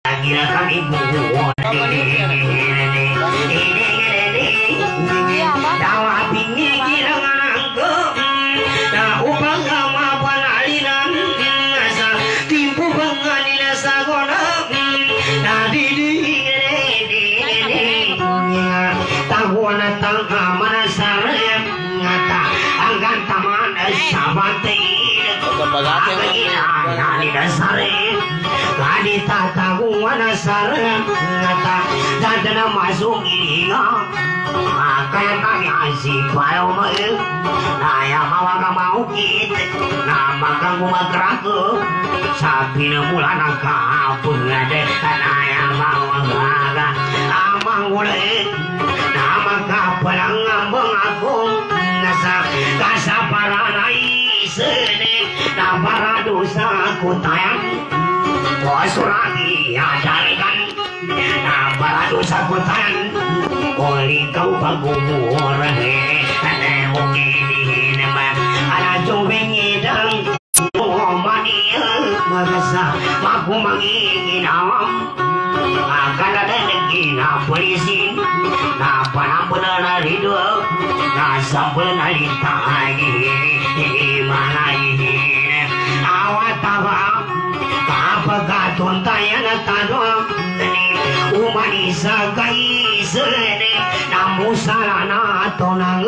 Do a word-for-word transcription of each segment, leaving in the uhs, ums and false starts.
gila kami buat dawa pingi gila nganangke na upang ama panalinan nasa timpu banganina sagona na didi tahuna tangga manasare ngata anggan taman sabate Nani dasare Kadi tata gumana sarang Ngata Dadana masuk ilinga Kaya kami asik Payo mail Naya mawaga mau kit Nama kang gumagraku Sabi na mula nakapun Ngade Naya mawaga Amang ulit Nama kapalang ngambang aku Nasa kasaparanay Sene na para dosa ko tayang Wasuragi adalkan na para dosa ko tayang Kuli kau pagumur Ane mungkin naman Ala jubing idang Mani Magasa Magumanginginaw Akala dalagi na polisi Na panampunan na rido Na sampul na litay Manayin awataba kapagaton tayo na tanong umani sa kaisene namusala na ito ng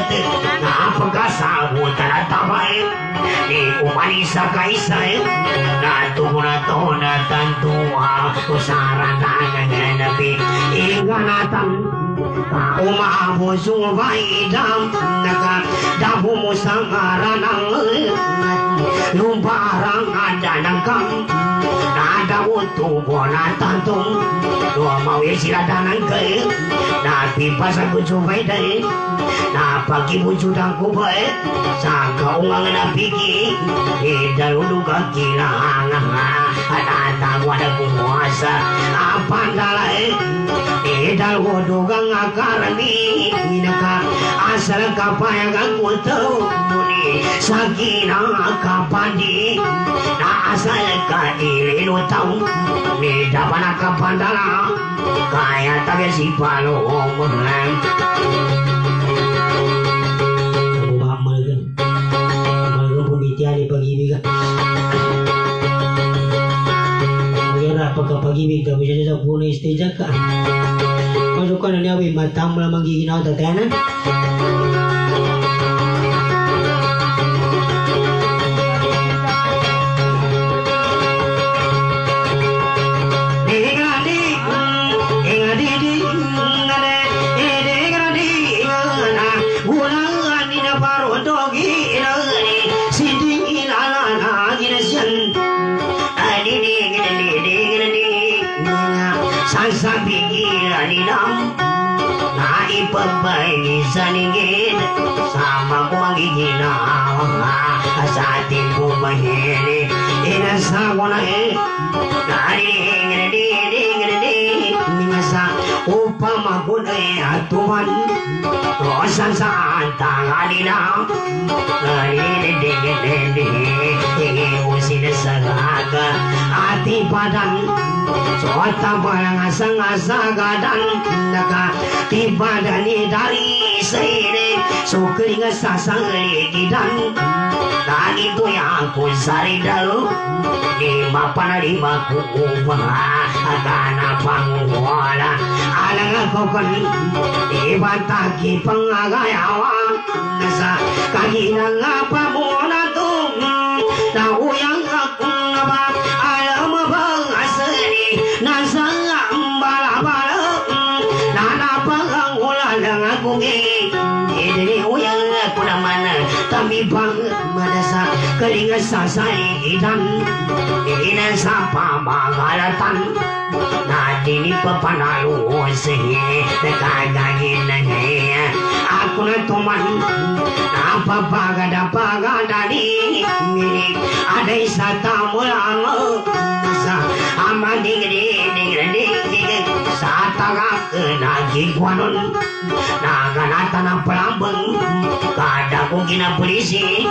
napagkasabutan na tabay ni umani sa kaisay natubo na ito na tantuwa usaran na nananabi inganatan umahapos umabay dam nakadabu mo sa ngaranang lumparang ada ng kam nadawot tubo na tantong lumawin sila danang kayo napipas ang kutsubay dahil napagibutsudan ko ba eh sa kaungang napiki idalulog ang kilangan at atangwa na kumuasa ang pandala eh idalulog ang akarami inaka asal kapayang ang kuto muni sa kinakapandi na asal ka ililutaw ni dapan nakapandala kaya tabi si palong menang kamu bamal kan bamal pemitian di pagi-pagi kan mengira apakah pagi-pagi tak bisa jatuh punya istri jaka masukkan ini awi matang melamang gigi na tatanan Pagbayi sa lingid sama ko ang iginawa sa ating bumahili inasa ko na eh narinig minasa upang magunay at tuman tosan saan tangali na narinig usin sa gaga ati padan suata parang asang-asagadan naka tibadan dari sini sukring sasang ligidan dan itu yang aku sari dalu lima pana lima kukupa agana panguwala alang ako kan ibantaki pangagayawa nasa kaginang apa mo na tung na uyang ako nga ba alam mo bang asali nasa ambala-bala nanapang ulan ng akong hindi uyang ako naman kami pang madasa kalingas sa saidan ina sa pamagalatan natin ipapanalo siya nakagagin na niya ako na tuman napapagada-pagada di aday sa tamulang sa amading-ding-ding-ding sa tagak nagigwanon naganata ng palambang kada kong ginapolisi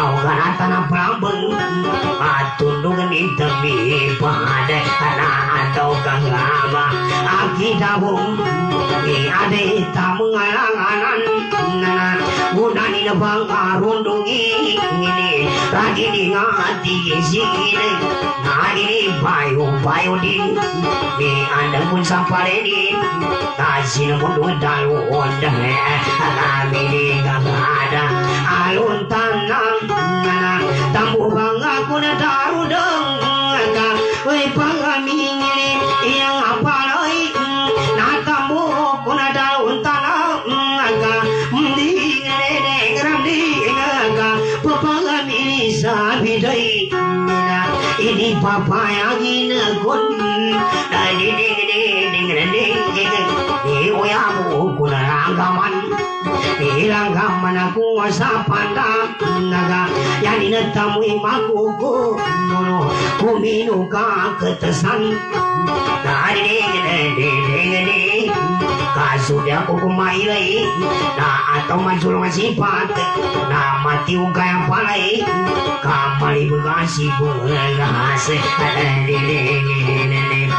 naganata ng palambang at tulungan itabi pada anak lama aki dabung ni ade tamu ngalanganan nana gunani nebang arundungi ini lagi di ngati sini nah ini bayu bayu di ni anda pun sampai di kasih pun dua dalu onda kami di ada alun tanam nana tambu bangga kuna daru deng wei pangami ini yang apa lagi na tambu kuna daun tanam aga mending nene ngerandi aga pangami sabi dai ini papa yang ini gun ding ding ding ding ding ni oyamu kuna ranggaman Ilang mana ku asa pandang naga yang dinetamu imaku ku mono ku minuka ketesan dari ding ding ding kasudah aku kumailai na atau mansul masifat na mati ukaya palai kamali bekasi bungas ding ding ding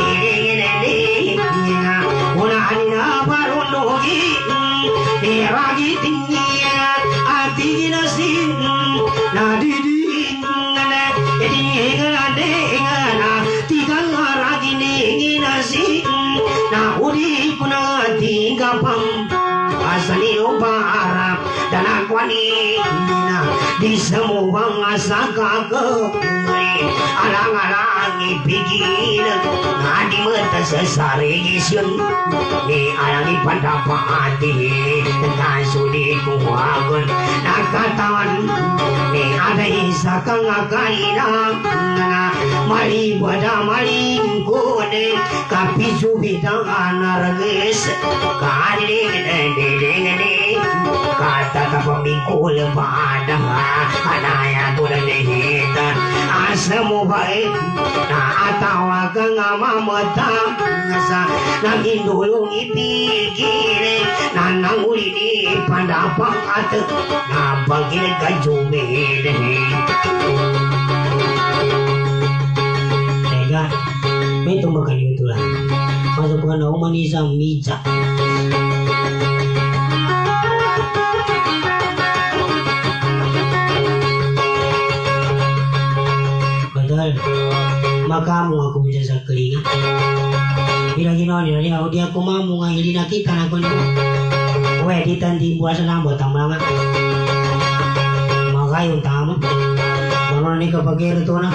ding una anina barunogi Ragi tinggi ati nasi nadi di nana ini ngade ngana tiga ragi ning nasi na uri kuna tiga pam asani ubara dan akwani na di semua asaka ke alang-alang pikir ngadi mata sesare gisun ni alangi pandapati kasudi kuwagun nakatawan ni ada isaka ngakalina na mali bada mali kode kapi subita anarges kali dede dede kata tapamikul pada anaya tudan dehita asemu baik na atawa kang mamata ngasa nangin dulu ipikire nanang uli di pandapang at na bagil kajumede tega may tumakan yung tulang masuk ka na umanisang mija makamu aku bisa sakelinga bila gino ni dia dia aku mamu ngahili nakita na kono we ditandi buasa na botang manga magayon tama mono ni kapagero to na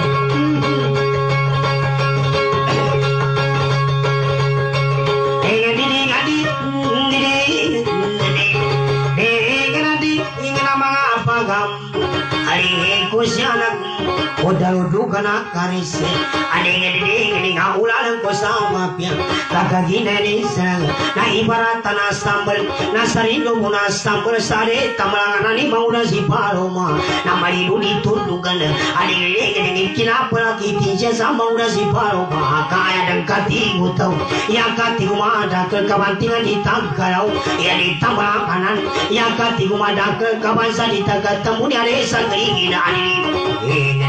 eh ngadi ngadi ngadi eh ngadi ingana mga apagam ali ko siya na Udah-udah kena karis Ading-ading ngaulan ko sama pia Kakagina ni sang Na ibarat tanah sambal Na sarindo mo na sambal Sari tamalangan ni mauna si Paloma Na marilu ditundukan Ading-ading kinapa kitinsiya sa mauna si Paloma Kaya dan katigo tau Yang katigo madakal kabantingan di tagkaraw Ya di tamalanganan Yang katigo madakal kabansa di tagatamu Ni alesa keringin ading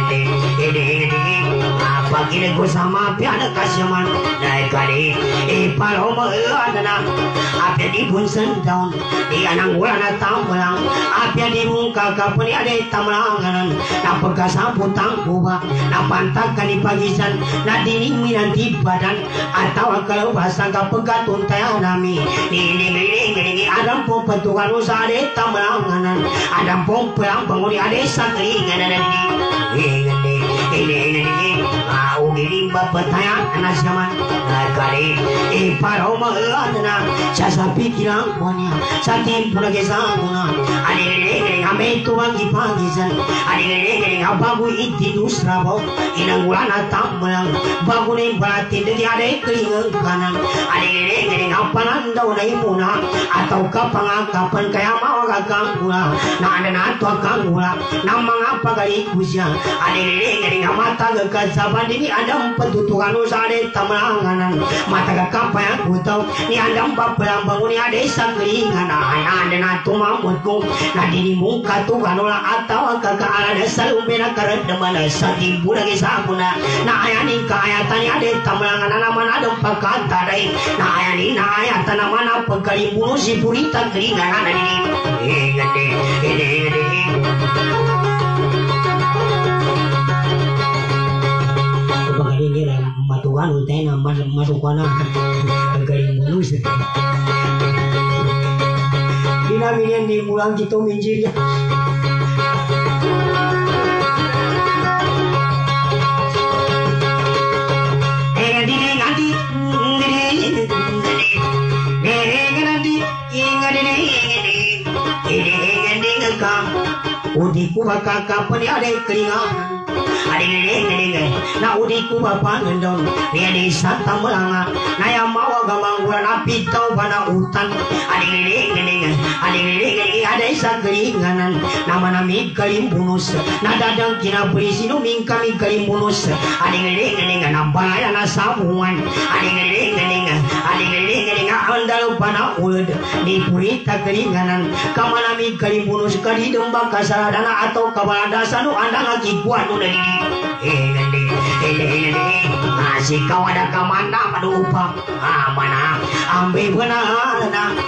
apa kira ko sama piada kasyaman naik kali eh paloma ada na apa di bunsen down di anang wala na tambalang apa di muka kapuni ada tamlanganan na pagkasapu tangkuba na pantakan di pagisan na diningminan di badan atau kalau bahasa kapagkatun tayo nami nilingilingilingi adam po patukan usade tamlanganan adam po perang panguli ada saklingan na di ini ini ini mau girimba petaya anak zaman kali eh paroma adana jasa pikiran punya satim pula kesana ada ini kami tuan kipagisan ada ini apa bu itu dusrabo inang ulana tambalang bangunin batin jadi ada kelingan kanan ada ini apa nanda unai muna atau kapan kapan kayak mau kakang gula na ada nato kakang gula nama apa kali kusya ada ini gede mata kekasaban ini ada petutukan usade tamalanganan mata kekapaya kutau ni ada bapelang bangun ni ada sakringan ana ada natu mamutku nadini muka tu kanola atau kakak ada selalu bena karet demana sati budak isapuna na ayani kayatan ada tamalanganan mana ada pakat tadai na ayani na ayatan mana pekali bunuh si purita keringan ada ini eh gede gede gede ini lah matuan utai nama masuk masuk kana garing mulus bina bina di mulang kita minjir ya eh di ngadi di eh ngadi ngadi ngadi ngadi ngakam udiku bakal kapan ada keringan ading-ading na udiku bapak ngendong dia desa Tambalanga na yang mau gamanggulan api tau pada hutan ading-ading ading-ading ada isa keringanan nama nami kalim bunus na dadang kina berisi numing kami kalim bunus ading-ading na balaya na sabungan ading-ading ading-ading andal pada ulud di purita keringanan kamanami kalim bunus kadi dembak kasaradana atau kabaladasan anda ngaki kuat udah di eh gede gede gede masih kau ada kemana madupa amana ambil benar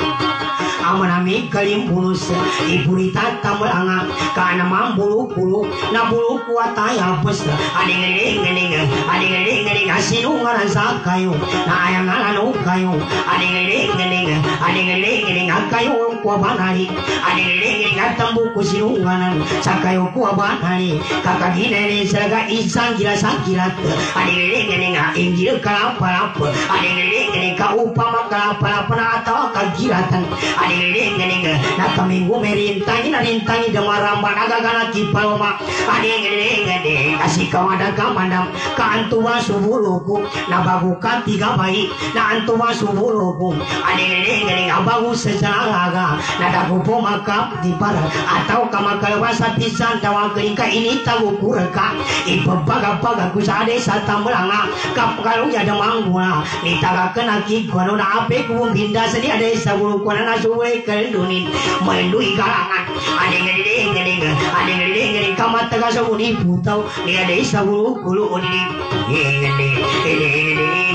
amanami kalim bunus ibu rita Tambalanga karena mambulu bulu na bulu kuat ayah pes ading ading ading ading ading ading asinungan sakayo na ayang alanu kayo ading ading ading ading ading ading akayo kuat banari ading ading ading atambu kusinungan sakayo kuat banari kakak gini selaga isang gila sakirat ading ading ading injil kalapa lapa ading ading ading kaupama kalapa lapa na atau kagilatan ading-ading na kaminggu merintangi na rintangi damaramba nagagana kipaloma ading-ading kasih kamada kamadam kaantuwa subuluku na baguka tiga bayi na antuwa subuluku ading-ading abagu sejalaga na dagupo makap di barat atau kamakalawasa pisan tawa keringka ini tagu kureka ipabaga-baga kusade sa Tambalanga kapkalu ada mangguna nitaga kena kikono na ape kumbinda seni ada isa bulukuan na suwe dunin melindungi kalangan ading ading ading ading ading ading kamat taga sabuni putau dia desa bulu kulu oni ading ading ading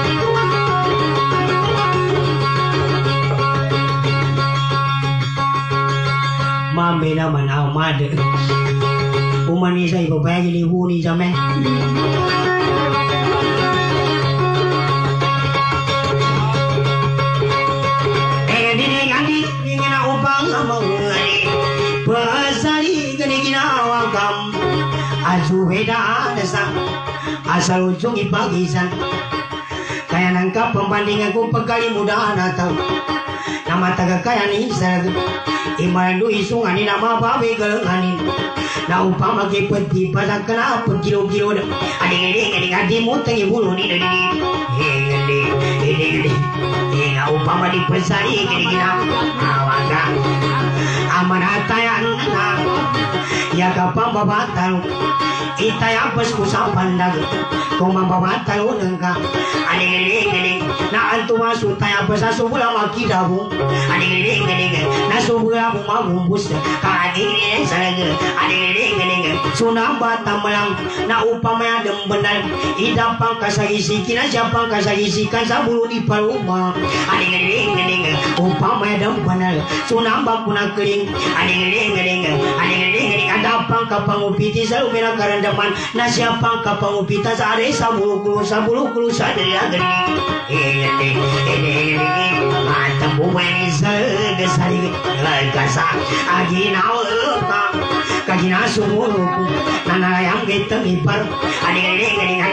mame na mana mad umani sai babaya ni huni jame pasari gani ginawa kam asuheda desa asal ujung ipagisan kaya nangka pembandingan ku pekali muda natau nama taga kaya ni sarag imandu isungani nama babe galangani na upama ke peti pada kena kilo-kilo ading ading ading ading mutangi bulu ni dari heng ading ading ading heng upama di pasari gani ginawa awaka amanatayan na ya kapang babatal itaya pas kusapandag kung mababatal nangka aning aning aning na antuma sutaya pas asubula makidabu aning aning aning na subula bumagumbus ka aning aning sarag aning aning aning sunamba Tambalang na upamaya dembenar idapang kasagisi kina siapang kasagisikan sa bulu di paluma aning aning aning upamaya dembenar sunamba kuna kering ading ading ading ading ading ading adapang kapangupiti sa lumina karandaman na siapang kapangupita sa are sa bulu-bulu sa bulu-bulu sa dali-dali eh ading ading ading mata buwan isa gasari kasa aginaw ka kagina sumuluku nanayang kita ipar ading ading ading nanayang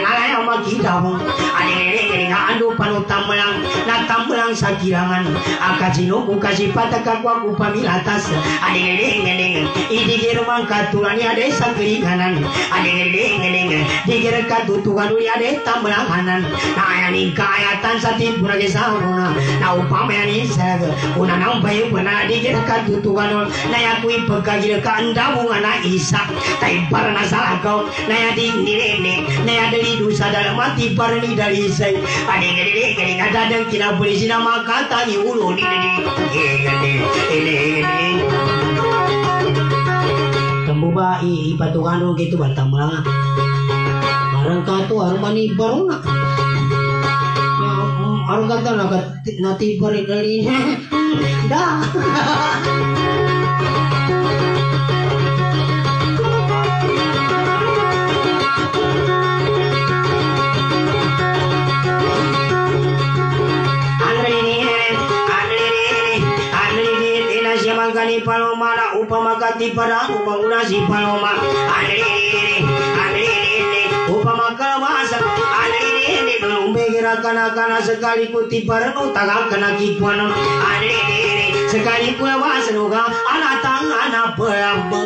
maki dawung adeng-adeng andu panutam melang natam melang sakirangan akajino ku kasih pataka ku aku pamilatas adeng-adeng idigir mangkaturani ade sakeringanan adeng-adeng digir katutukan uli ade tambelang hanan na ayani kaayatan satipura gesahuna na upamani sag una nampai pena digir katutukan na yakui pagagir kandamu ngana isa tai parana salah kau na yadi nirene na yadali dosa dalam mati parani dari sai adeng-adeng adeng ada dan kina polisi nama kata ni ulu ni ni adeng-adeng tembuba i patukan gitu bantang melanga barang katu armani baruna ya arang kata nak nanti bari dari dah Kali paloma na upama kati para upanguna si paloma anene anene upama kalwasa anene lumbe kana kana sekali kuti parano taga kana kipuan anene sekali kulwasa nuga anatang anapamba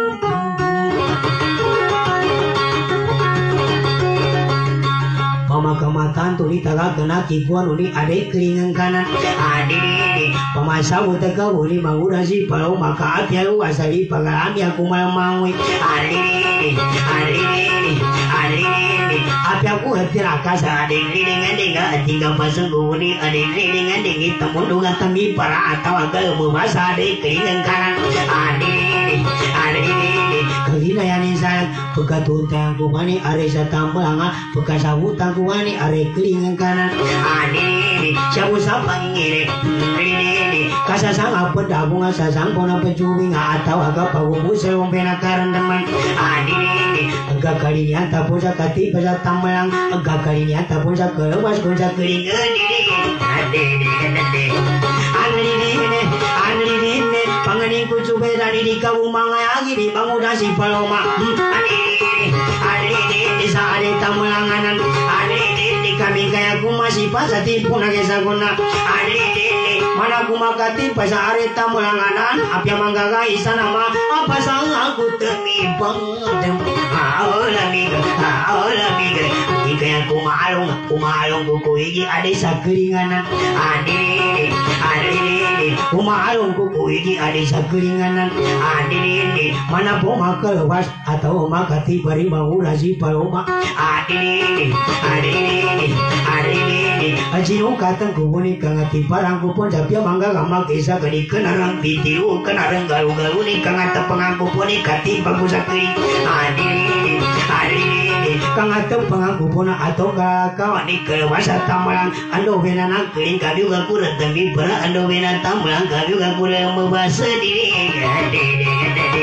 pamakamatan tuli taga kena kipuan uli ade kelingan kanan ade pamasa utaka uli mangura si palau maka atialu asali pagalami aku malamangui ade ade ade api aku hati rakasa ade dengan dengan tinggal pasang uli ade dengan dengan temudungan temi para atau agal memasa ade kelingan kanan ade ade kalina yani sayang pegatun tang kumani are satambalanga pekasabu tang kumani are kelingan kanan ade sabu sapang ngire ade kasasang apa dabung asasang pona pencubing atau agak pagumu selong penakaran teman ade agak kalinya tapun sakati pesa tambalang agak kalinya tapun sakelewas kun sakeling ade ade ade ade pangani ku cube dari di kamu mangayagi di bangunan si paloma ade ade di saade tamulanganan ade di kami kaya ku masih pasati puna kesaguna ade mana ku makati pasa are tamulanganan apya manggaga isana ma apa sang aku temi bangdem aola miga aola miga kaya ku maalong ku maalong ku kuigi ade sakelinganan ade ade ku maalong ku kuigi ade sakelinganan ade mana po makalewas atau makati bari mangura si paloma ade ade ade ajino katang kubuni kangati parang kupon japia mangga gamak isa kadi kenarang pitiru kenarang garu-garu ni kangata pangangku poni kati pagusakri ade ade kangata pangangku pona atau kawan ni kelewasa tamalang ando benana keling kabiu gakurat tapi para ando benana tamalang kabiu gakurat membahasa diri ade ade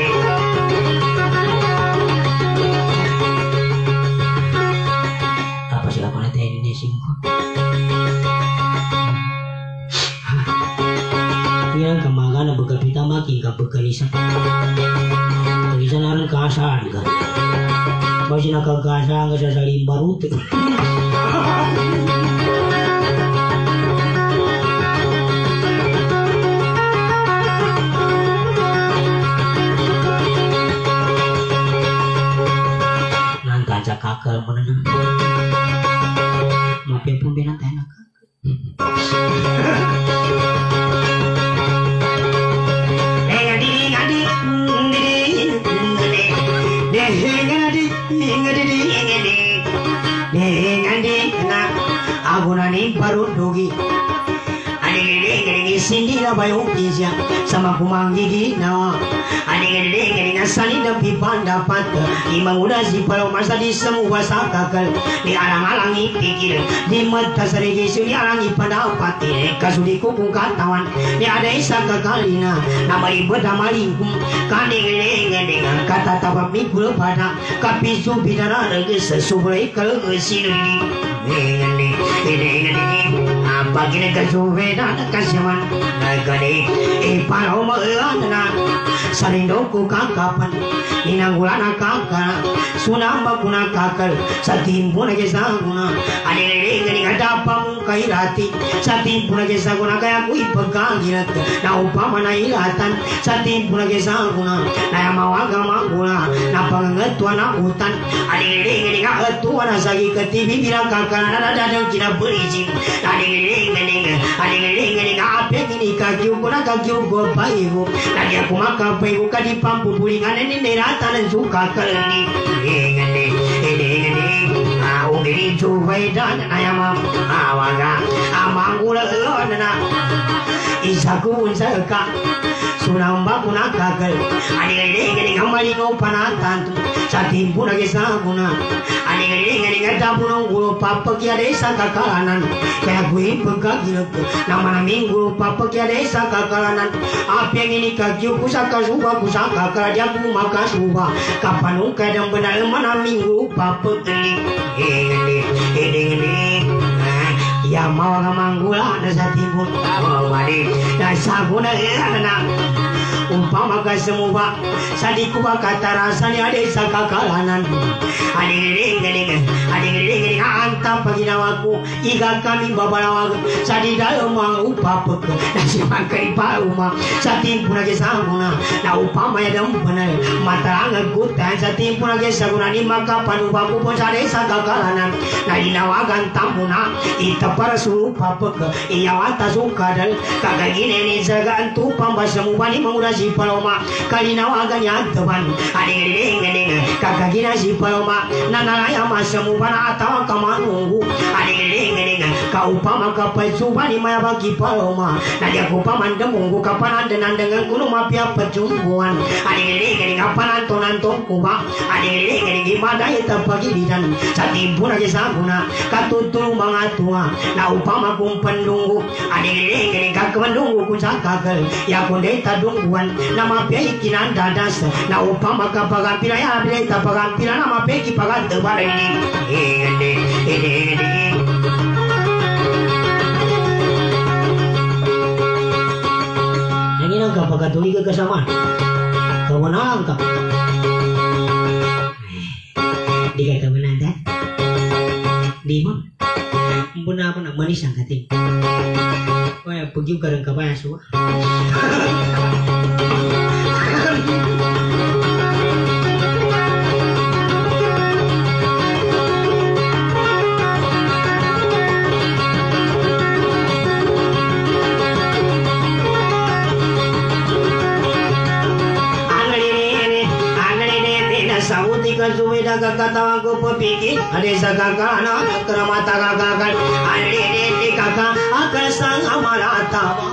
apa sih apa nanti ini singkong yang kemangana bekal pita makin ka bekalisan kalisan aran kasan kan masih nak kasan ka saling baru tu nanta cakakal menenang maafin pun benar enak Agunani baru dogi adik-adik sindi na bayong kisya sama kumang gigi na adik-adik sali na pipan dapat imang udah si palau masa di semua sakakal di alang-alang ipikir di mata serigi suni alang ipadapat kasudi kukung katawan di ada isa kakalina nama ibu damalingkum kadik-adik kata tabak mikul pada kapisu bidara rege sesuai kalau kesini ini ini ini apa bagine kasuveda kasyaman nagane e paloma ana salindo ku kakapan ninanggulana kakal sunamba kuna kakal satimpuna ke saguna anele ngani ngada pam kairati satimpuna ke saguna kaya ku ipagangirat na upama na ilatan satimpuna ke saguna na mawaga mangula na pangatwa na utan anele ngani ngatwa na sagi ketibi bilang kakal na dadang kina beriji anele ngani anele ngani ngape ngini kakiu kuna kakiu go paigo na dia kumaka paigo kadi pampu bulingan ini neratan suka kelini ngene ngene ngene au gini cubai dan ayam awaga amanggula elona isaku unsaka sunamba kuna kagal ani ngene ngene ngamali ngopanatan satimpuna ke saguna ani ngene ngene ngadapuno gulo papa ki desa kakalanan kaya gue pegagilek nama minggu papa ki desa kakalanan apa yang ini kagiu kusaka suba kusaka kaya ku maka suba kapan kadang benar mana minggu papa teli ngene ngene ngene ya mau ngamanggula na satimpun mau mari na saguna ana umpama kasemua sadiku bakata rasanya ada sakakalanan ading ading ading ading anta paginawaku iga kami babalawag sadi dalam mang upapek nasi makai paruma satimpuna ke saguna na upama ya dam benar mata ngagutan satimpuna ke saguna ni maka panubaku pun sade sakakalanan na dinawagan tampuna ita para suruh papek iya wata sukadal kagagine ni saga antu pambasa mubani mengura si paloma kalina waga nyantaban ading ading kakagina si paloma nanalaya masamu bana atawa kamanungu ading ading kaupama kapai subani maya bagi paloma nadia kupama ndemungu kapanan dengan dengan kuno mapia pecumbuan ading ading kapanan tonan tongkuba ading ading gimana ita pagi bidan satimpuna ke saguna katutul mangatua na upama kumpendunggu ading ading kakmendunggu kusakakal ya kunde tadungguan nama pei kinan dadas na upama kapagampira ya bile tapagampira nama pei pagante bare ini ende ende ende yang ini kapagatuli ke kesamaan kemenang ka diga kemenang dah di mana benar apa nak manis angkatin wah pergi ke rengka bayar semua Sumida kakata aku pepiki ada sagaka anak keramata kakakan ada di kakak akan sang amalata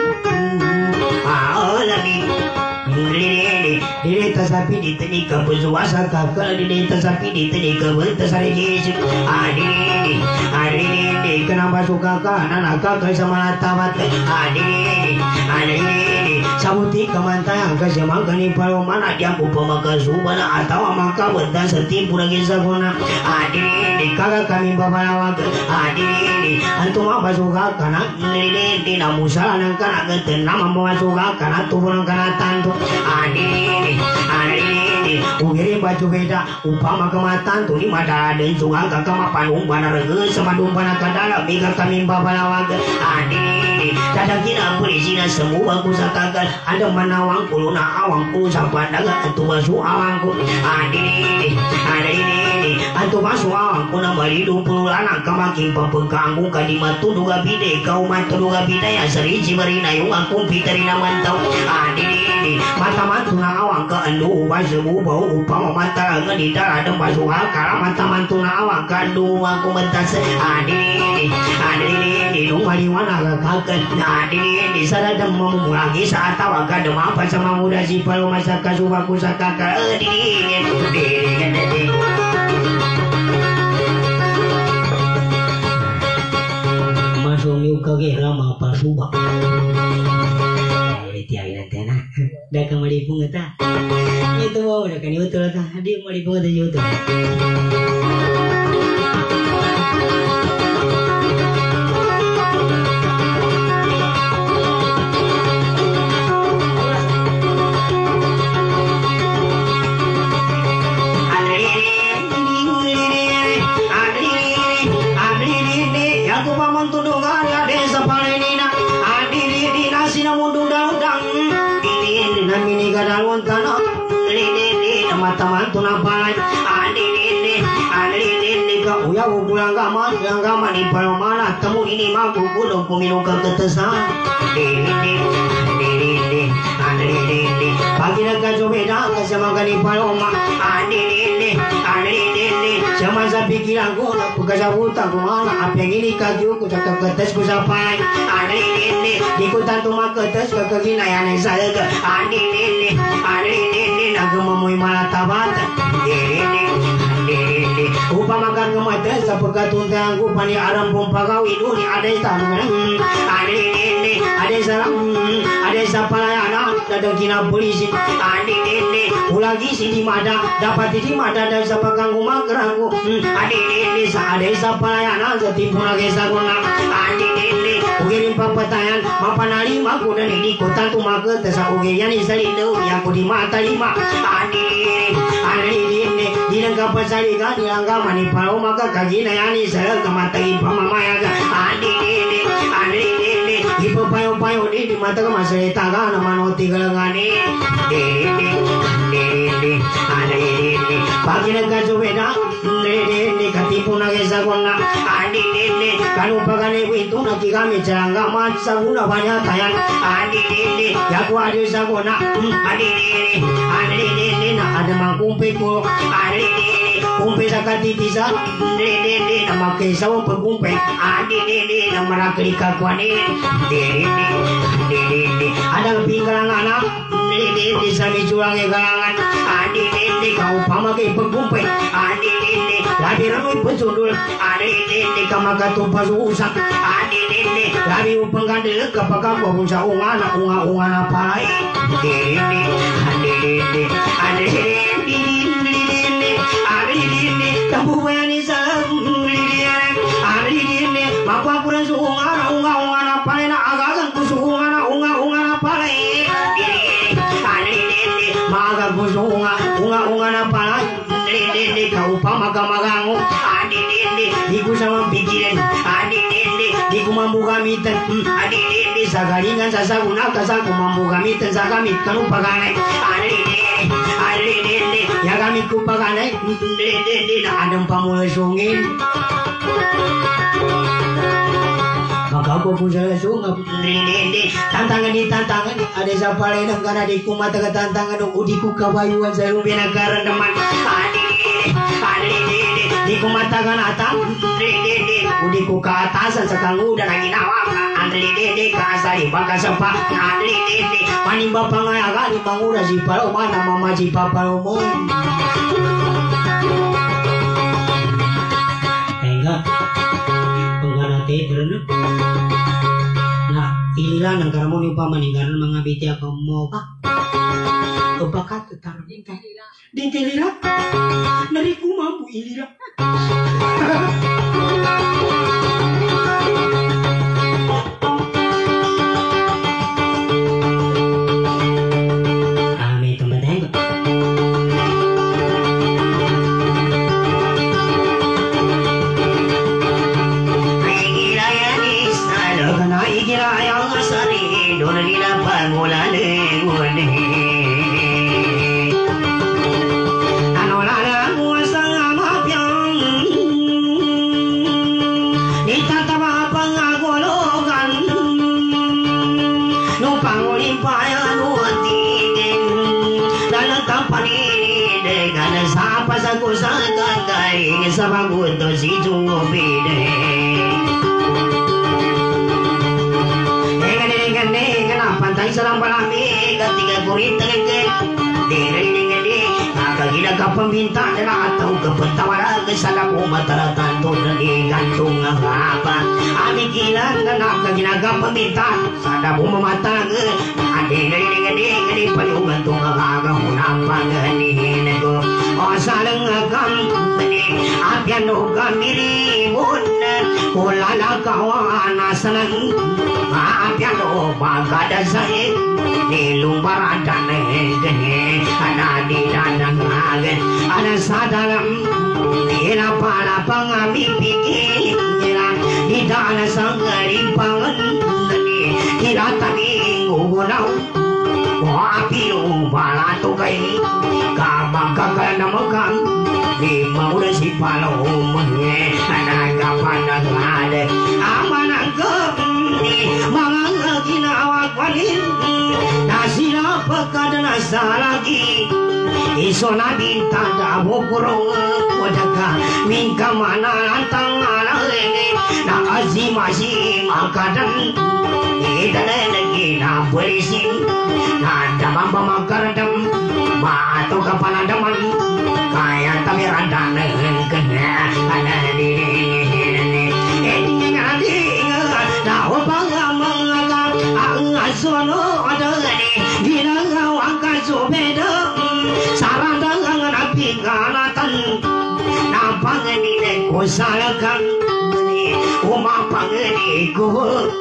ah lagi ini ini tasapi di teni kabuzuasa kakak ini tasapi di teni kabutasari Yesus ada ada ini kenapa suka anak kakak sama tamat ada ada ini sabuti kamantaya kasema gani palomana dia upama kasubana atau maka bentan setimpura kisaguna adini kakak kami babalawag adini antuma basuka kana nilin tina musana kana geten nama masuka kana tuburan kana tantu adini adini ugiri baju beda upama kematan tu lima dan sunga kakak mapanung bana rege sama dumpana kadala mika kami babalawag adini kadang kina pulisina semua kusakakan ada manawang kuluna awang kulu sampai daga antu basu awangku adini adini antu basu awangku na maridu pululana kamaking papengkangku kadima tuduga bide kau matuduga bide ya seriji marina yung aku pitari naman tau adini mata mantuna awang ke anu basu bau upama mata ngedita ada basu akala mata mantuna awang kandu aku mentas adini adini yung mariwana kakakan adini saradam memulagi saat tawa kada apa sama muda si palu masa kasubaku sakaka adini adini masuk miuka ke rama pasuba tiada tena dah kembali bunga ta itu mau dah kan itu lah ta dia kembali bunga dah itu Yaku paman tudungan ya desa palenina adiri di nasi namun dudang-dang ini namini kadalon tanah ini teman-teman tunapalai adiri adiri ka uya ulang gaman yang gaman di palomana temu ini mampu kudu kuminum ketetesan ini ini adiri pagi naga jomeda kasama gani paloma adiri adiri sama sa pikiranku pagkasabutan ko mana apa yang ini kagyo ko sa kagatas ko sa pay ani ini ikutan tumagatas kagaginayan ay salaga ani ini ani ini nagamamoy malatabat ini ini upama kang gumatas sa pagkatuntaan ko pani aram pong pagawin uni aday tangan ani ini aday sa aday sa palayana dadagina polisi ani ini ulagi sini mada dapat di mada dan sa pagkang gumagrang adi ini saade sa palayana sa timpuna kesa kona adi ini ugirin papatayan mapanali maku dan ini kota tumaga tesa ugiyan isalido yang ku di mata lima adi adi ini dinangka pasaliga dinangka manipalo maka kagina yani sa kamatagi pamamayaga adi ini adi ini ipo payo-payo di mata ka masalita ka na manoti galangani ini ini adi ini pagi nagkasubeda ini katipu nagesa kona adi ini kanu pagane itu naki kami cerangga matsa guna banyak tayan adi ini yaku adi sa kona adi ini adi ini na ada mangkumpe ko adi ini kumpe sa katitisa ini ini nama kesa wo pagkumpe adi ini nama rakli kakwani ini ini ada pinggalang anak ini ini sa miculang galangan adi ini kau pamake pagkumpe adi ini labi ramai pencundul adi ini kamakatupas usak adi ini labi upengkandil kapakam babunsa ungana unga ungana palai ini adi ini adi ini ini adi ini tambu bayani salam adi ini maka kurang ungana unga ungana palai na agagan kusu ungana unga ungana palai ini adi ini maka kusu unga unga ungana palai ini kau pamagamagango adi ini iku sama pikiran adi ini iku mampu gamitan adi ini sagaringan sasaguna kasaku mampu gamitan sagamit kanu paganay adi ini adi ini ya kami ku paganay ini na adang pamulasungin maka aku pun salah sunga ini tantangan di tantangan ada sa palenang kana di kumata ka tantangan udi ku kabayuan sa lumbi nagkaran naman adi adi ini di kumata ka nata ini udi ku ka atasan sa kanguda na ginawa adi ini ka asali baka sa pa adi ini panimba pangayaga ni mangura si paloma na mama si papalomo enggak Tedron na ililan ang karamon yung pamaningaran mga biti ako mo ka o baka tatarong din din tilira nariku mampu ilira ame tempat tengok Aku sangat kaya sama kuto si cungo bide. Dengan dengan dengan pantai serang palami ketika kurit tegak. Dengan dengan maka kita kapal minta dan atau kepetawara kesana umatara kantung dan gantung apa. Ami kira dan apa kita kapal minta sada buma mata ke. Dengan dengan dengan paling gantung apa apa gani nego. Asalang agam bani apian ogam miri munan kolala kawana sanang apian obaga dasai nilung baradane gene anadi danang agen ana sadalam ira pala pangami pikir di kana sanggalimpangan kira tani ngunaw api balato kay kamagkakala namakan di mauna si palom nagkapanagad amanagam mga ginawag panin na sila pagkadanasa lagi iso na din tada bukurong wadaka mingka manalantang alaring na azim-azim akadan idalan lagi na polisin na damang pamagkaradam maato ka panadaman kaya tamiranda ng kanya ananini hindi nga ding na upang mga ang asono adani ginagawang kasubeda sarandang ang napiganatan na panganinig ko salakan umapangani ko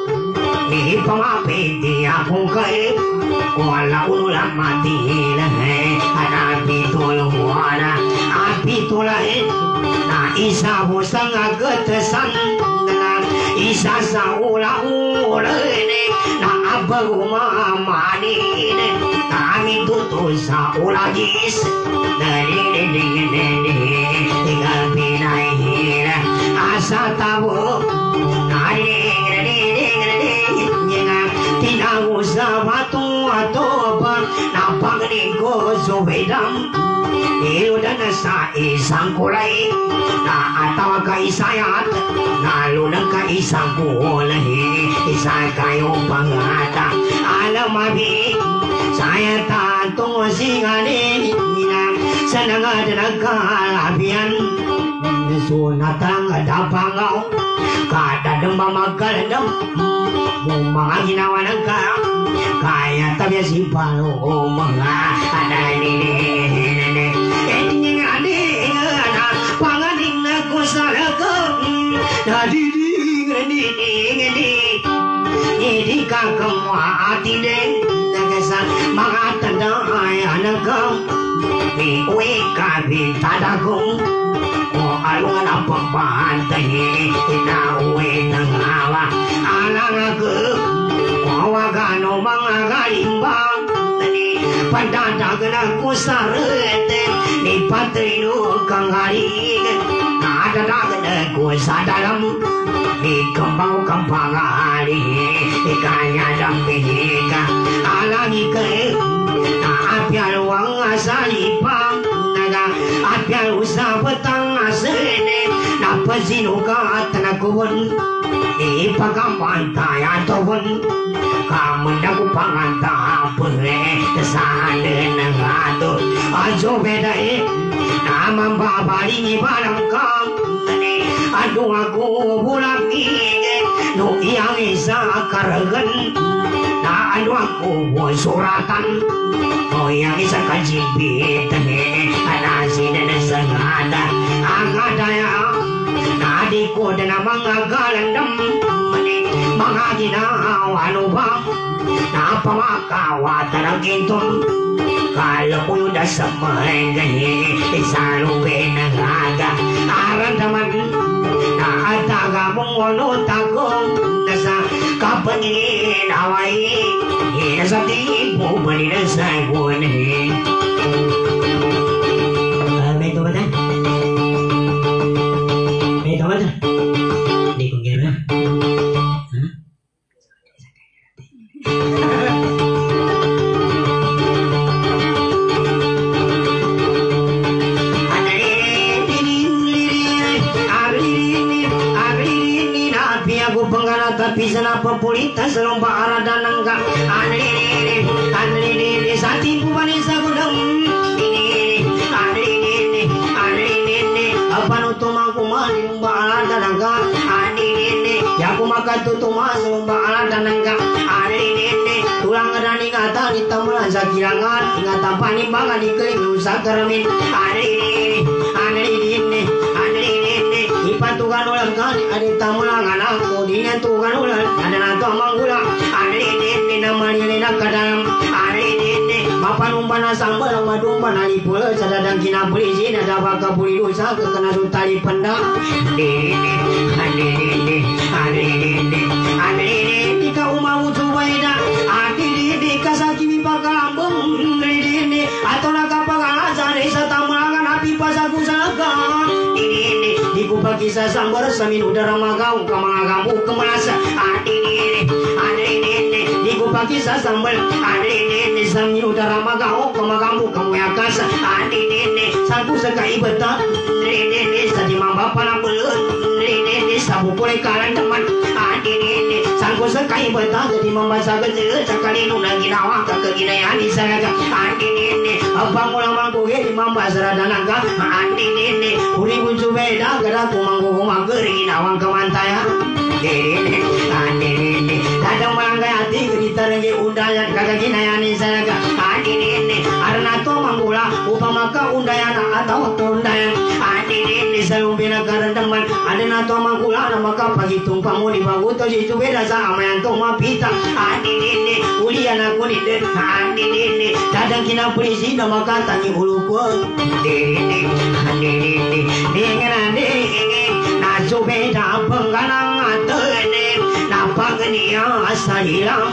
ni pamapiti akong kaib wala ulang mati lahe anapi tulungan api tulahin na isa mo sang agatasan na isa sa ula-ulahin na abag umamanin na aming tuto sa ulagis nalilinding-linding tinggal pinahin asa tabo nalilinding-linding tinango sa bato-ato pa napagaling ko subedam iudan sa isang kulay na atawag ka isayat nalunang ka isang kulay isa kayong pangata alam mabig saya tantong singanin sa nangad nagkalabian sunatang dapangaw kada demba magkalandam mga ginawa ng ka kaya tabi si palo mga ananini hindi nga di na panganing na ko sa lakam nadidig nadidig hindi ka kamwa atin din nagasan mga tanda ay anagam di uwi ka bintada kong o alungan ang pambantahin inauwi ng awa alang ako mawagano mga galimbang pandadagan ako sa rete ni patrino kang harig nadadagan ako sa dalam ni kambang kampangari ikanya dambinika alang ikay naapyaluang asalipang apyalu sa batang asene napasinukat na kuwan ipagampantay atawon kamandagu pangantapure sana ng ato ajo bedae namang babaling ibalang kam adung aku bulang ige no iyang isa karagan na ano ako suratan o iyang isa kajibit anasin na sagada ang adaya nadi ko na mga galandam mga ginawa ano ba napamakawa taragintong kala ko yun sa mahengay isa lupe ng aga arandaman na ataga mong walo tagong nasa kapangin away nasa tingin mo bali na sa ibunin may tumatan may tumatan hindi kong gina tapi sana pepulita selomba arada nangga anlili anlili sati pupani sagudam ini anlili anlili apa nutuma kumani lomba arada nangga anlili ya kumaka tutuma selomba arada nangga anlili tulang rani kata di tamulan sakirangan ingatan pani banga di keling usak keramin anlili anlili anlili ipatukan ulang kali ada tamulan anakku dia tukan ulang ada nato manggula anlili namanya nak ke dalam anlili apa panumpana sambal madumpana lipul sadadang kina polisi nada baka puli dosa kekena sutali pendang dene adene adene adene ka umau cubaida adene kasaki pakalambung dene atona kapagazane satamalagan api pasaku saga dene dikubagi sasambar samin udara magau kamagamu kemanasa adene adene dikubagi sasambal adene samin udara magau kamagamu kamu yakas adene saku sekai beta dene sadi mamba pana belut dene sabu kule kalan teman adene saku sekai beta jadi mamba sagede sakali nuna ginawa kakeginayani saraga adene abang ulama koge mamba saradanaga adene uri buncu beda gara kumangku kumangkeri nawang kemantaya dene adene kadang malangga hati gerita rengi undayan kakeginayani saraga adene arna to manggula upamaka undayana atau undayan adene salumbina karandaman adena to manggula maka pagi tumpangmu di bagu to si beda sa amayan to mapita adene uliana kunide adene kadang kina polisi nama katangi ulukun dene adene dengan adene na beda penggalang atene na pagnia asalilam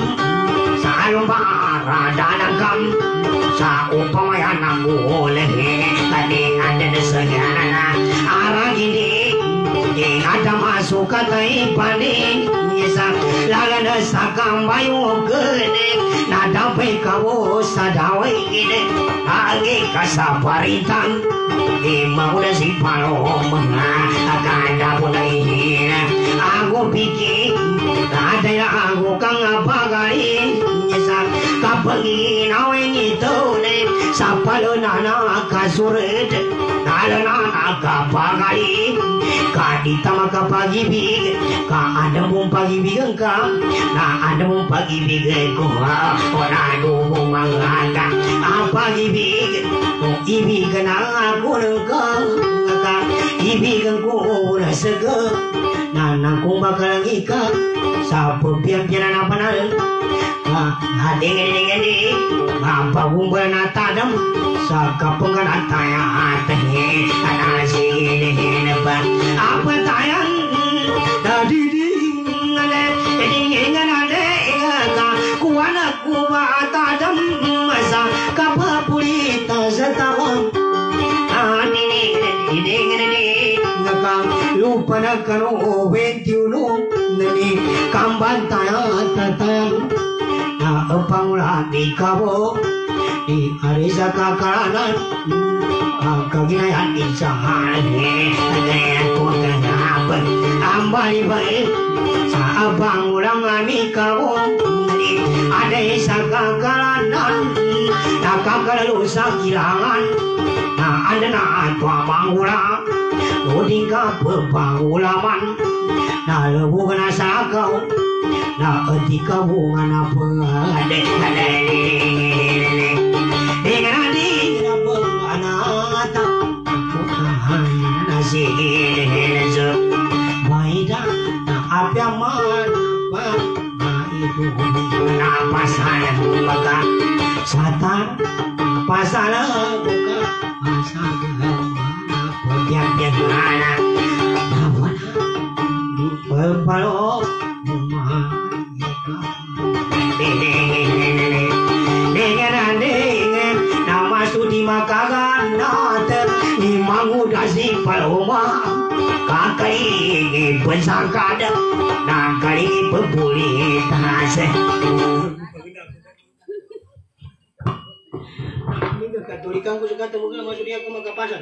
salumbara danagam sa upamaya boleh tadi ada desegana arah gini ada masuk katai panik nyesa lagana sakam bayu gede nada pe kawo sadawai gede age kasaparitan di mauda si palo menga agada mulai aku pikir ada yang aku kang apa gai nyesa kapagi nawe itu ne sapalo nana kasuret nana kapagai kadita maka pagi big ka ada mum pagi big ka na ada mum pagi big ko ha ora do mangada pagi big to ibi kana aku ka ka ibi kan ko rasaga na na ko bakal ika sa pian pian apa na ha dengan dengan ni apa bumbal na tadam sa kapungan ataya athe ana sini ba apa tayan tadi di ngale dengan ade ka kuana kuwa tadam masa kapapulita zatawam ani ni dengan ni ngaka lupa na kanu wentiulu nani kamban taya tatayan na upangula di kabo di arisa kakaranan kaginayan isahan kaginayan ko kanapan ambay baik sa abang ulang ami kabo ada isa kakaranan nakakalalu sa kilangan na ada na ato abang ulang uding ka pepangulaman na lebukan asa kau na ketika bunga apa ada ada dengan adi bunga nata nasi nasi baida na apa mana na itu na pasal buka satan pasal buka pasal na podian dia mana na mana berbalok dengan dengan nama sudi makagan nate ni mangu dasi paloma kakari pesangkada na kali pepuli tanase ini katolikan ku suka temu sama sudi aku maka pasar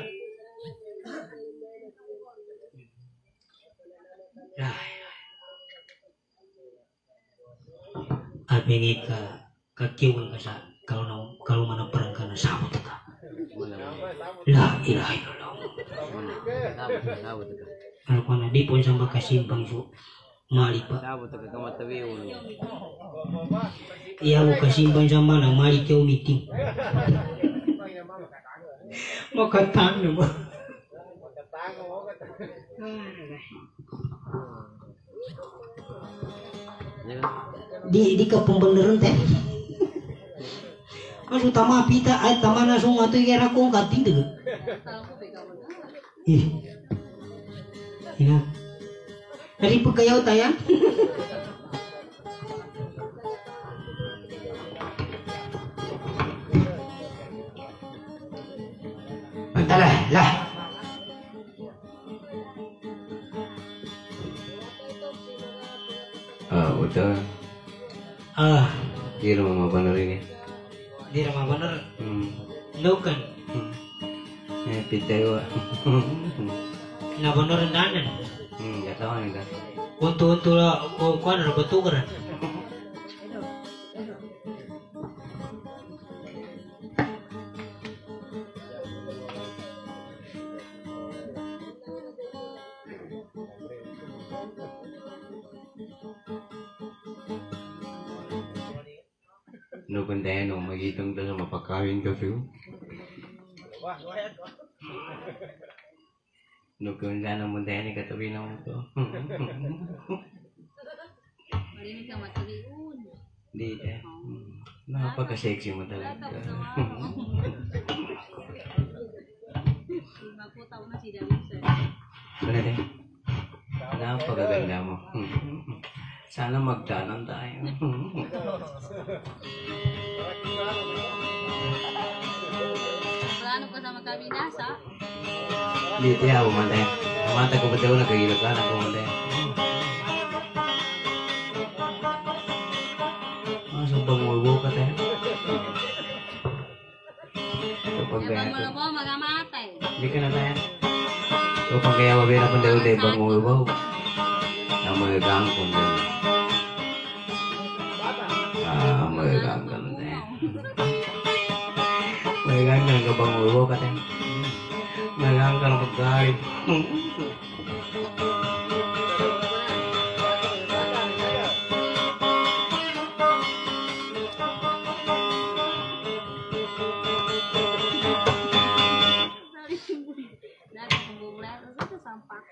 abenge ka kakiwan ka sa kalau na kalau mana perang kana sabot ka la ilaha illallah ano kana di pun sama kasimpang su mali pa sabot ka kamatabi ulo iya mo kasimpang sama na mali ke meeting makatang mo di di ke pembeneran teh Kasu tama pita ay tama na sung ato kira kong kating deg. Ih. Ina. Dari pagkayaw tayo. Lah, lah. Ah, betul. Ah, Di rumah bener ini. di rumah bener. Hmm. Nukan. Hmm. Eh, pitewa. Na bener danan. Hmm, gak tahu nih kan. Untuk-untuk lah, kau kau ada betul kan? No benda no magitong ta sa mapakawin ka fiu. No benda no benda ni katabi na mo to. Marinig ka mataliun. Di eh. Napaka-sexy mo talaga. Maputaw na si David sir. Ano din? Napakaganda mo. Sana magtanan tayo. Plano ka sa magkabinasa? Di tiya, bumantay. Bumantay ko ba tayo nagkahilap ka na bumantay. Ah, so pangulbo ka tayo. So pag Yung mo mo, magamatay. Hindi ka na tayo. So pag kaya mabira pang tayo tayo pangulbo. Ang mga gangkong din. Ah, mga gangkong tayo. Mga gangkong ka pangulbo ka tayo. Mga gangkong pagkain. Dati kung bumula, ito sampak.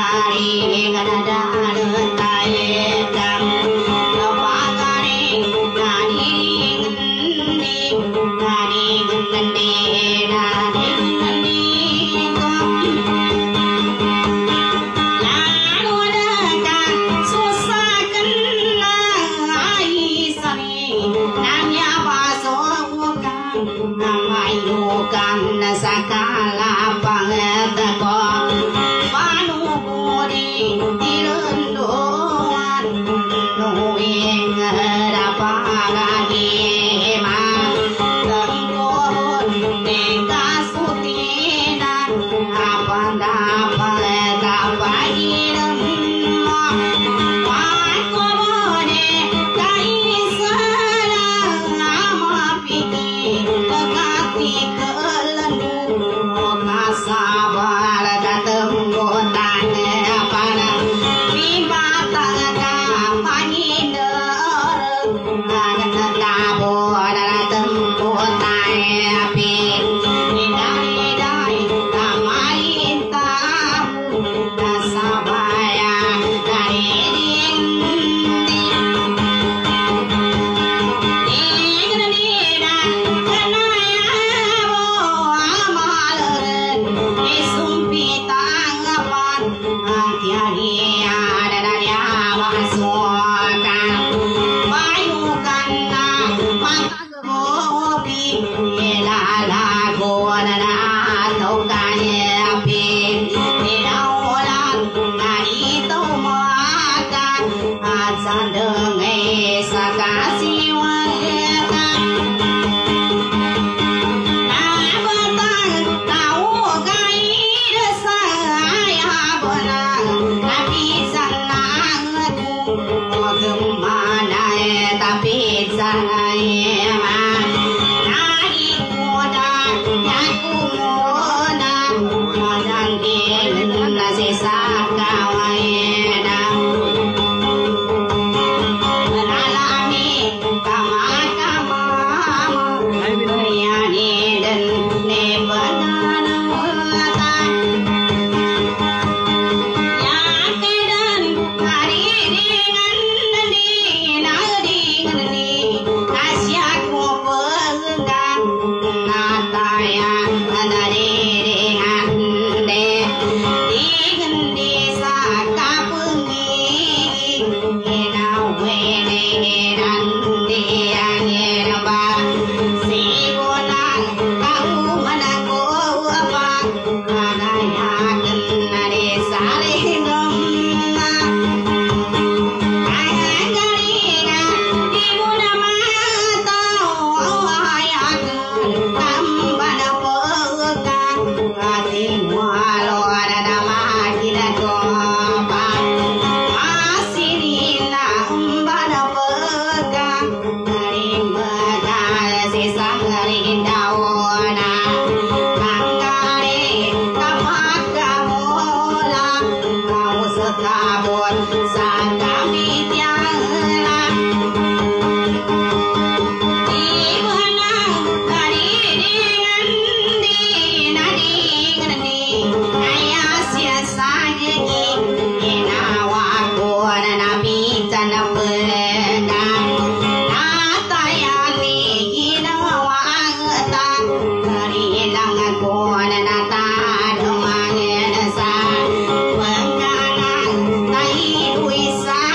Sa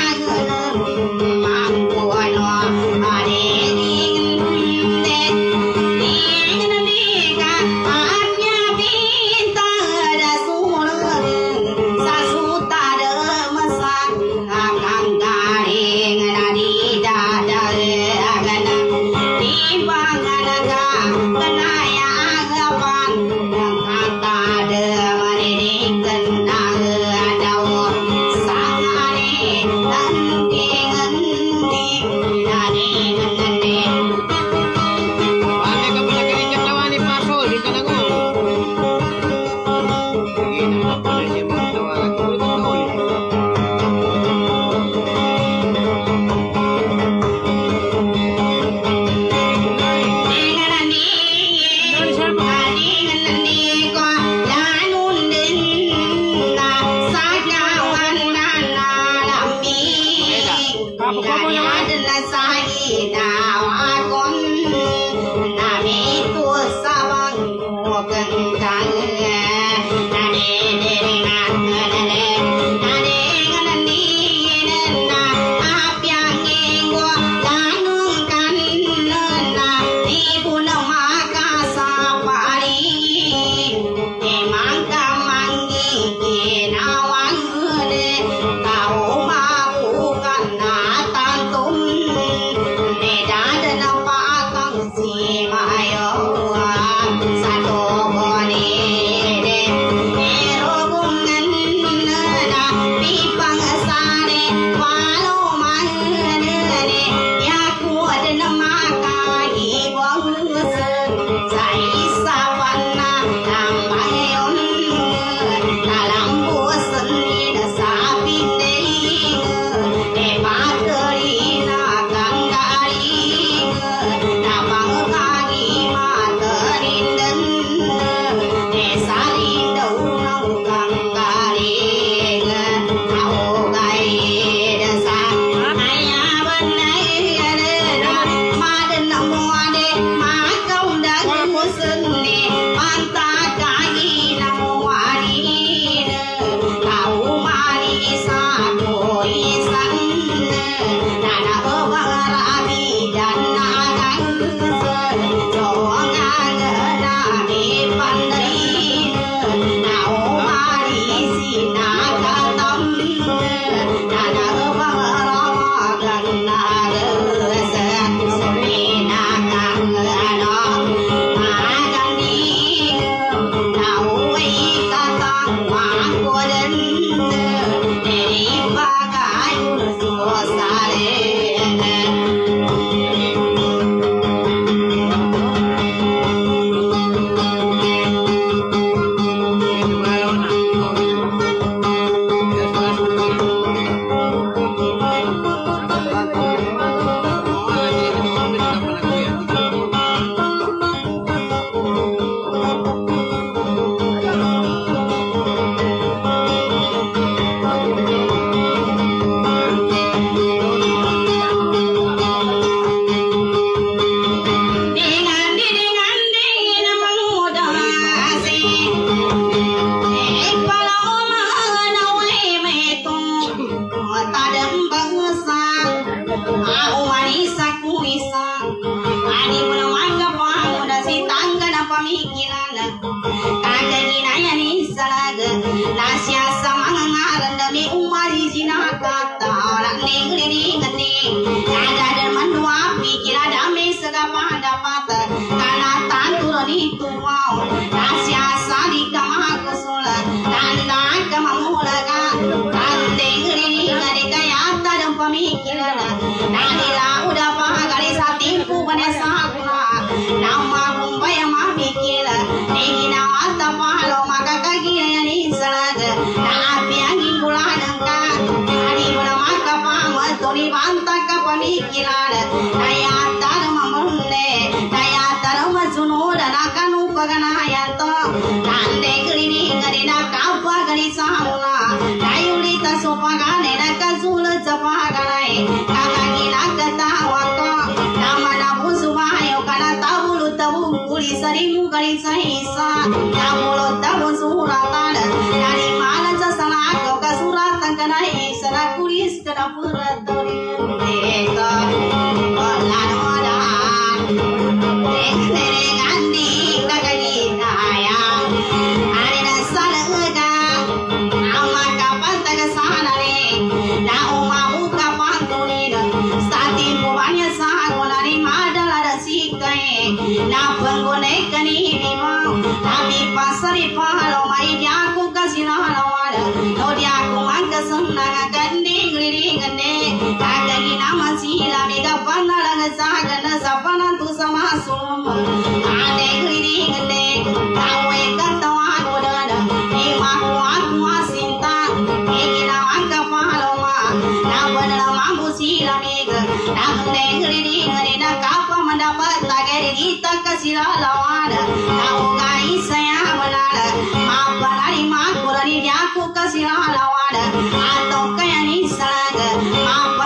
Kasih lawan atau kayak nih salah, apa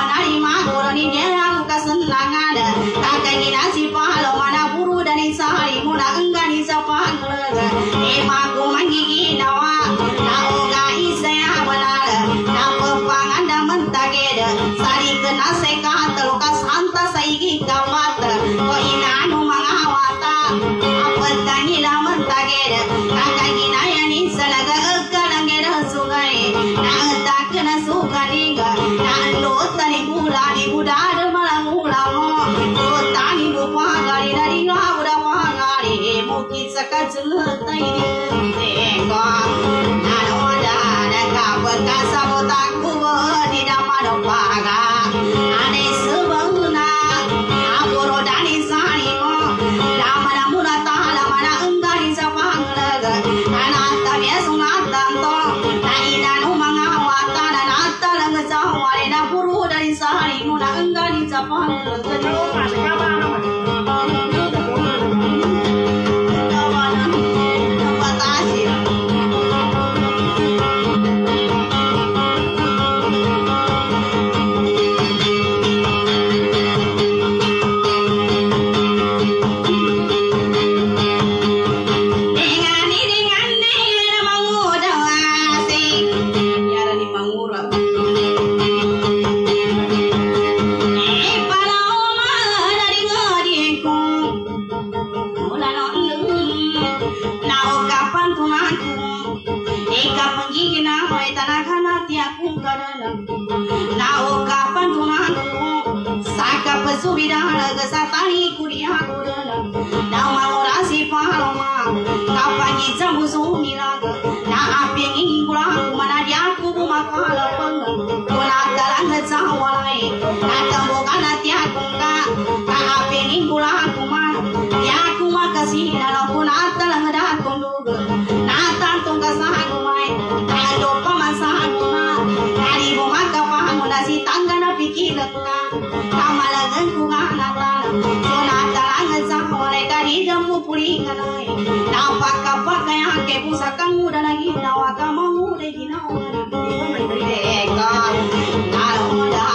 nari magoro ni dia aku kesenangan kakek gina si palo mana buru dari sari muda enggak di sapang lega emaku manggigi nawa tau gai saya benar na pepangan da mentageda sari kena seka teluka santa saigi kapat ko inanu mangawata apa tani da mentageda kakek gina yani salaga ekadang geda sungai na tak kena suka diga na lo tani bula di buda de malang ulamo lo tani bupa gari dari udah pangari mungkin sekajul tai teko nano ada kabar kasabo takku di dalam paga ane sebangna aboro dani sari mo lamana mula tala mana enggari sapang lega anata biasa ngatanto naina no mangawata dan atta lang sawari na puru dari sari mula enggari sapang lega subidana gesatani kuliah kudana na mangorasi paloma kapagi jambu sumiraga na apengi kula mana diaku makala panga kula dalang zawalai na tambo kana tiaku ka ka apengi kula kuma diaku makasi na kula dalang da konduga na tantong kasagu mai na do pamasagu na kali bo makapa nasi tanggana pikirka kamalagan kunganata sonatalang zawalai kali jambu puringanai napaka-paka ke pusakang muda lagi nawa kamu de ginawa deka naroda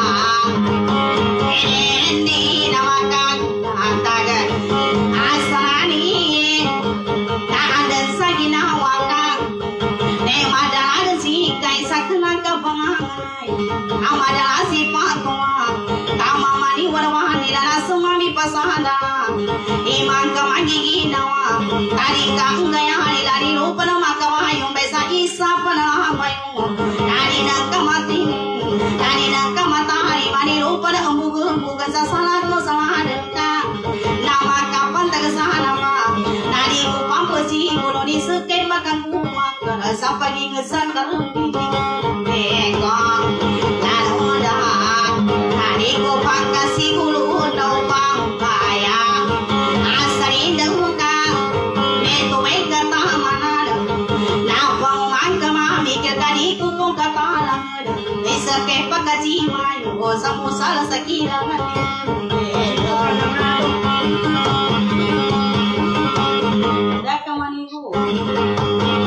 ini namakan antaga asani tak ada saginawa kan ne madara si kai sakna ka bangai amada si pakwa kama mani warwani la sumami pasada iman kamangi ginawa kari kangaya hari lari rupana makawayong besa isa pana mayong nari nakamati nari nakamatari mani rupana ambugu ambuga sa salat mo saladan ka nama kapan tagasana ma nari upang pasi mulo ni sekay makang umakar sa pagingasan karumpi eka naroda nari ko pagkasi ulo no pang kaya asari dahuka neto mega tamanada napang mangkama mikir kali ko kung katalang isa ke pagkaji mayo sa musala sa kilangan dakamanigo